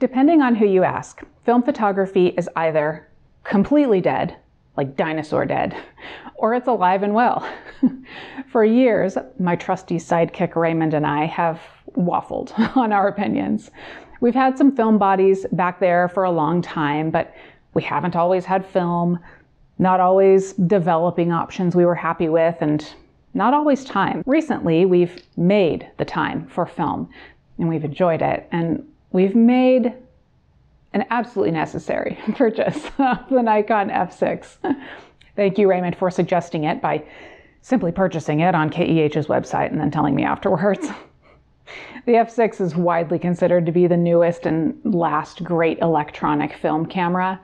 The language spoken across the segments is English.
Depending on who you ask, film photography is either completely dead, like dinosaur dead, or it's alive and well. For years, my trusty sidekick Raymond and I have waffled on our opinions. We've had some film bodies back there for a long time, but we haven't always had film, not always developing options we were happy with, and not always time. Recently, we've made the time for film, and we've enjoyed it, and we've made an absolutely necessary purchase of the Nikon F6. Thank you, Raymond, for suggesting it by simply purchasing it on KEH's website and then telling me afterwards. The F6 is widely considered to be the newest and last great electronic film camera,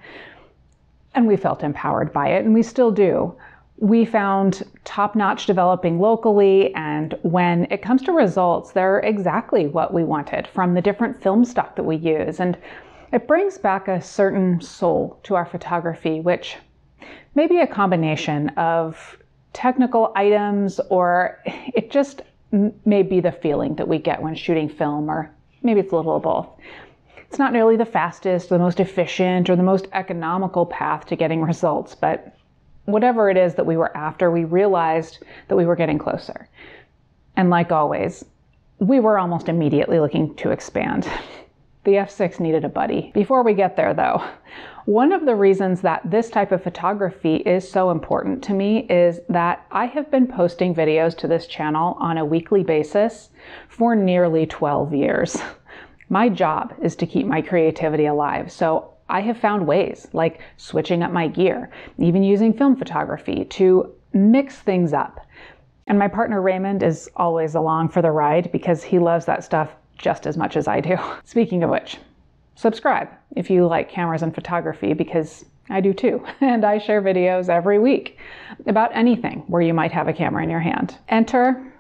and we felt empowered by it, and we still do. We found top-notch developing locally, and when it comes to results, they're exactly what we wanted from the different film stock that we use, and it brings back a certain soul to our photography, which may be a combination of technical items, or it just may be the feeling that we get when shooting film, or maybe it's a little of both. It's not nearly the fastest, the most efficient, or the most economical path to getting results, but whatever it is that we were after, we realized that we were getting closer. And like always, we were almost immediately looking to expand. The F6 needed a buddy. Before we get there though, one of the reasons that this type of photography is so important to me is that I have been posting videos to this channel on a weekly basis for nearly 12 years. My job is to keep my creativity alive, so I have found ways, like switching up my gear, even using film photography to mix things up. And my partner Raymond is always along for the ride because he loves that stuff just as much as I do. Speaking of which, subscribe if you like cameras and photography, because I do too. And I share videos every week about anything where you might have a camera in your hand. Enter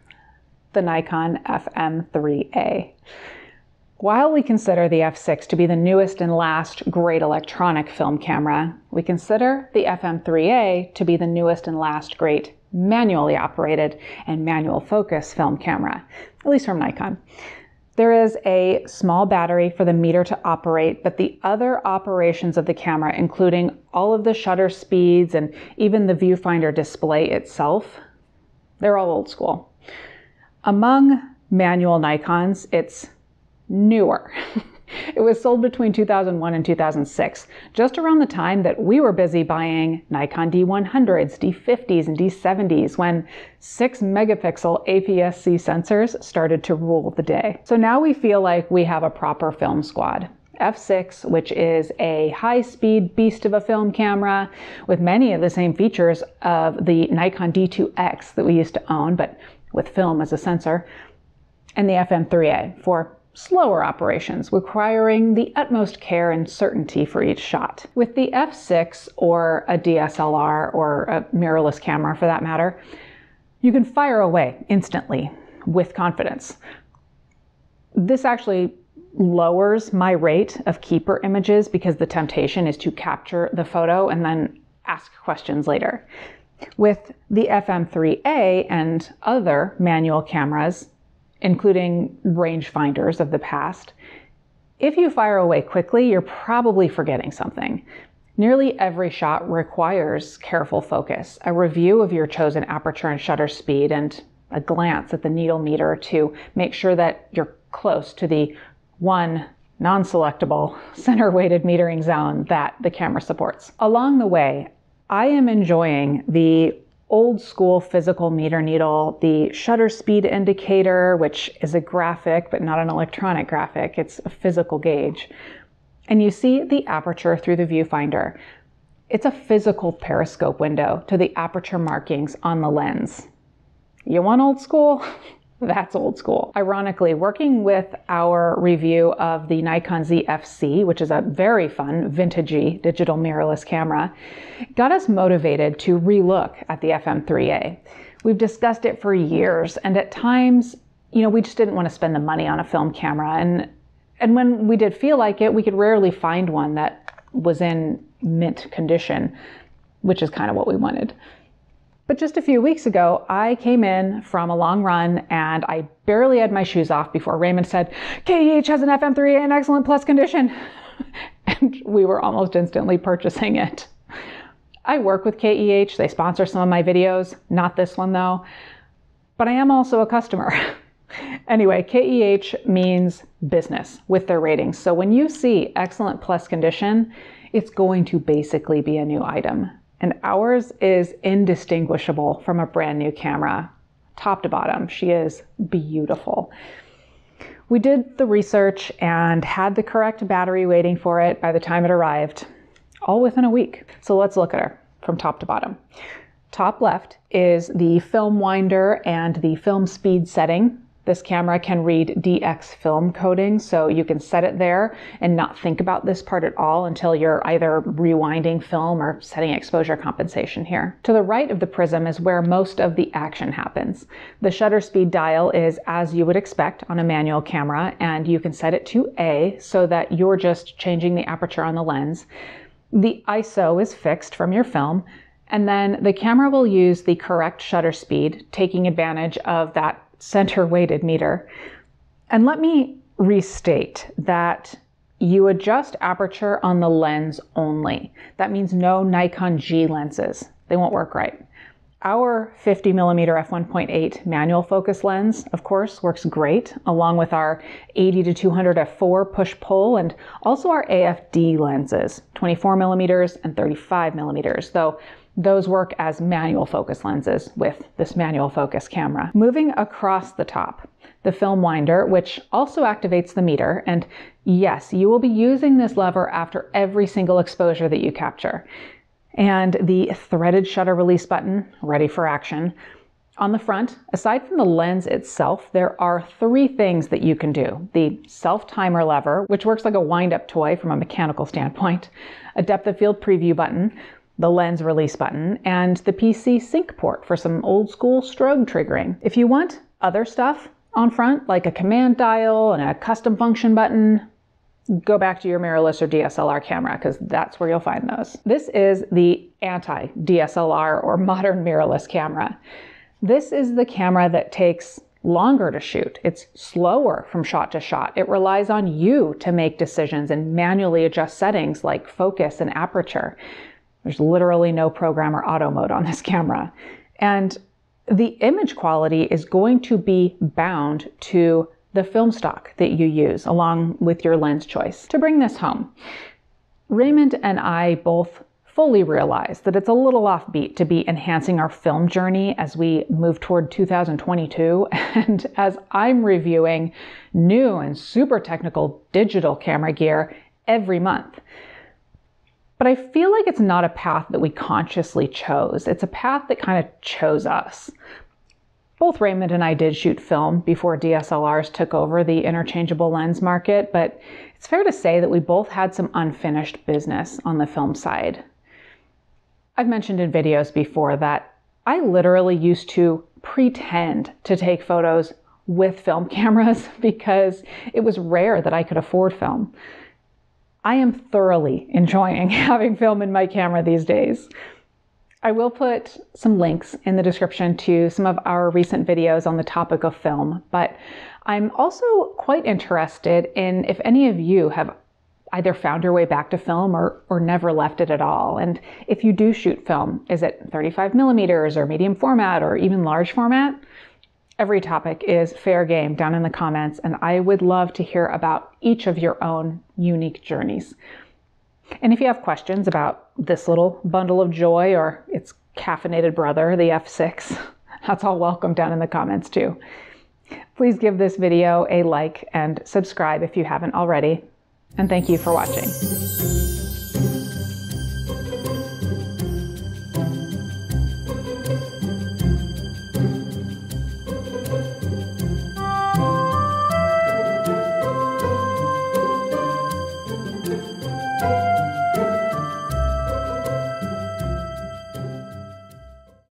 the Nikon FM3a. While we consider the F6 to be the newest and last great electronic film camera, we consider the FM3a to be the newest and last great manually operated and manual focus film camera, at least from Nikon. There is a small battery for the meter to operate, but the other operations of the camera, including all of the shutter speeds and even the viewfinder display itself, they're all old school. Among manual Nikons, it's newer. It was sold between 2001 and 2006, just around the time that we were busy buying Nikon D100s, D50s, and D70s when 6 megapixel APS-C sensors started to rule the day. So now we feel like we have a proper film squad. F6, which is a high-speed beast of a film camera with many of the same features of the Nikon D2X that we used to own, but with film as a sensor, and the FM3a for slower operations, requiring the utmost care and certainty for each shot. With the F6, or a DSLR, or a mirrorless camera for that matter, you can fire away instantly with confidence. This actually lowers my rate of keeper images because the temptation is to capture the photo and then ask questions later. With the FM3a and other manual cameras, including rangefinders of the past, if you fire away quickly, you're probably forgetting something. Nearly every shot requires careful focus, a review of your chosen aperture and shutter speed, and a glance at the needle meter to make sure that you're close to the one non-selectable center-weighted metering zone that the camera supports. Along the way, I am enjoying the old school physical meter needle, the shutter speed indicator, which is a graphic, but not an electronic graphic. It's a physical gauge. And you see the aperture through the viewfinder. It's a physical periscope window to the aperture markings on the lens. You want old school? That's old school. Ironically, working with our review of the Nikon ZFC, which is a very fun, vintagey digital mirrorless camera, got us motivated to relook at the FM3a. We've discussed it for years, and at times, we just didn't want to spend the money on a film camera. And when we did feel like it, we could rarely find one that was in mint condition, which is kind of what we wanted. But just a few weeks ago, I came in from a long run and I barely had my shoes off before Raymond said, KEH has an FM3a in excellent plus condition. And we were almost instantly purchasing it. I work with KEH. They sponsor some of my videos, not this one though, but I am also a customer. Anyway, KEH means business with their ratings. So when you see excellent plus condition, it's going to basically be a new item. And ours is indistinguishable from a brand new camera, top to bottom. She is beautiful. We did the research and had the correct battery waiting for it by the time it arrived, all within a week. So let's look at her from top to bottom. Top left is the film winder and the film speed setting. This camera can read DX film coding, so you can set it there and not think about this part at all until you're either rewinding film or setting exposure compensation here. To the right of the prism is where most of the action happens. The shutter speed dial is as you would expect on a manual camera, and you can set it to A so that you're just changing the aperture on the lens. The ISO is fixed from your film, and then the camera will use the correct shutter speed, taking advantage of that center weighted meter. And let me restate that you adjust aperture on the lens only. That means no Nikon G lenses. They won't work right. Our 50mm f1.8 manual focus lens, of course, works great, along with our 80-200 f4 push-pull and also our AFD lenses, 24mm and 35mm, though those work as manual focus lenses with this manual focus camera. Moving across the top, the film winder, which also activates the meter, and yes, you will be using this lever after every single exposure that you capture. And the threaded shutter release button, ready for action. On the front, aside from the lens itself, there are 3 things that you can do. The self-timer lever, which works like a wind-up toy from a mechanical standpoint, a depth of field preview button, the lens release button, and the PC sync port for some old school strobe triggering. If you want other stuff on front, like a command dial and a custom function button, go back to your mirrorless or DSLR camera, because that's where you'll find those. This is the anti-DSLR or modern mirrorless camera. This is the camera that takes longer to shoot. It's slower from shot to shot. It relies on you to make decisions and manually adjust settings like focus and aperture. There's literally no program or auto mode on this camera. And the image quality is going to be bound to the film stock that you use along with your lens choice. To bring this home, Raymond and I both fully realize that it's a little offbeat to be enhancing our film journey as we move toward 2022 and as I'm reviewing new and super technical digital camera gear every month. But I feel like it's not a path that we consciously chose. It's a path that kind of chose us. Both Raymond and I did shoot film before DSLRs took over the interchangeable lens market, but it's fair to say that we both had some unfinished business on the film side. I've mentioned in videos before that I literally used to pretend to take photos with film cameras because it was rare that I could afford film. I am thoroughly enjoying having film in my camera these days. I will put some links in the description to some of our recent videos on the topic of film, but I'm also quite interested in if any of you have either found your way back to film or never left it at all. And if you do shoot film, is it 35mm or medium format or even large format? Every topic is fair game down in the comments, and I would love to hear about each of your own unique journeys. And if you have questions about this little bundle of joy or its caffeinated brother, the F6, that's all welcome down in the comments too. Please give this video a like and subscribe if you haven't already. And thank you for watching.